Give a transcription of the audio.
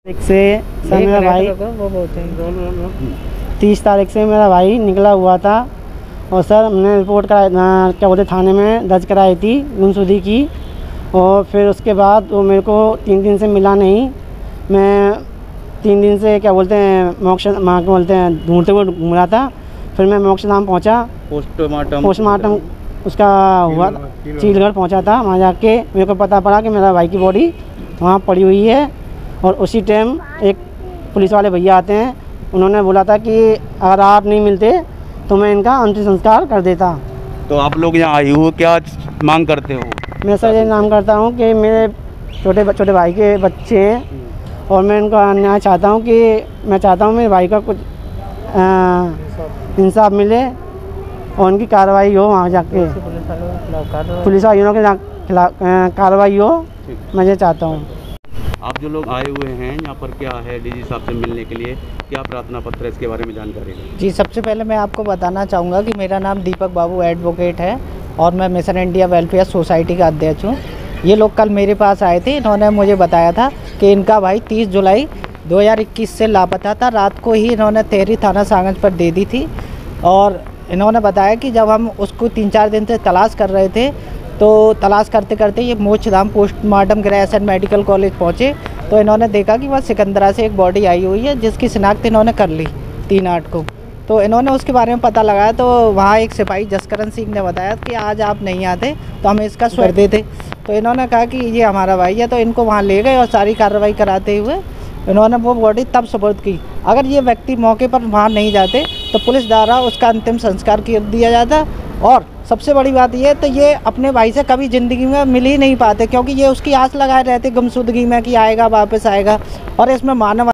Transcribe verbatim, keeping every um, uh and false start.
एक से सर मेरा भाई तीस तारीख से मेरा भाई निकला हुआ था और सर हमने रिपोर्ट कराई क्या बोलते थाने में दर्ज कराई थी गुमशुदगी की। और फिर उसके बाद वो मेरे को तीन दिन से मिला नहीं। मैं तीन दिन से क्या बोलते हैं मोक्ष माँ को बोलते हैं ढूंढते हुए घूम रहा था। फिर मैं मोक्ष धाम पहुँचा, पोस्टमार्टम पोस्टमार्टम उसका हुआ, चीलगढ़ पहुँचा था। वहाँ जाके मेरे को पता पड़ा कि मेरा भाई की बॉडी वहाँ पड़ी हुई है। और उसी टाइम एक पुलिस वाले भैया आते हैं, उन्होंने बोला था कि अगर आप नहीं मिलते तो मैं इनका अंतिम संस्कार कर देता। तो आप लोग यहाँ आए हो, क्या मांग करते हो? मैं सर ये नाम करता हूँ कि मेरे छोटे छोटे भाई के बच्चे हैं और मैं इनका न्याय चाहता हूँ कि मैं चाहता हूँ मेरे भाई का कुछ इंसाफ मिले और उनकी कार्रवाई हो। वहाँ जाके पुलिस वालों के खिलाफ कार्रवाई हो, मैं ये चाहता हूँ। आप जो लोग आए हुए हैं यहाँ पर क्या है डीजी साहब से मिलने के लिए, क्या प्रार्थना पत्र है, इसके बारे में जानकारी है? जी, सबसे पहले मैं आपको बताना चाहूँगा कि मेरा नाम दीपक बाबू एडवोकेट है और मैं मिशन इंडिया वेलफेयर सोसाइटी का अध्यक्ष हूँ। ये लोग कल मेरे पास आए थे, इन्होंने मुझे बताया था कि इनका भाई तीस जुलाई दो हज़ार इक्कीस से लापता था। रात को ही इन्होंने तेहरी थाना सांगज पर दे दी थी और इन्होंने बताया कि जब हम उसको तीन चार दिन से तलाश कर रहे थे तो तलाश करते करते ये मोक्ष धाम पोस्टमार्टम गृह एंड मेडिकल कॉलेज पहुँचे तो इन्होंने देखा कि वह सिकंदरा से एक बॉडी आई हुई है जिसकी शिनाख्त इन्होंने कर ली तीन आठ को। तो इन्होंने उसके बारे में पता लगाया तो वहाँ एक सिपाही जसकरण सिंह ने बताया कि आज आप नहीं आते तो हम इसका स्वर देते। तो इन्होंने कहा कि ये हमारा भाई है, तो इनको वहाँ ले गए और सारी कार्रवाई कराते हुए इन्होंने वो बॉडी तब सुपुर्द की। अगर ये व्यक्ति मौके पर वहाँ नहीं जाते तो पुलिस द्वारा उसका अंतिम संस्कार कर दिया जाता। और सबसे बड़ी बात ये तो ये अपने भाई से कभी ज़िंदगी में मिल ही नहीं पाते, क्योंकि ये उसकी आस लगाए रहते गुमशुदगी में कि आएगा वापस आएगा। और इसमें मानव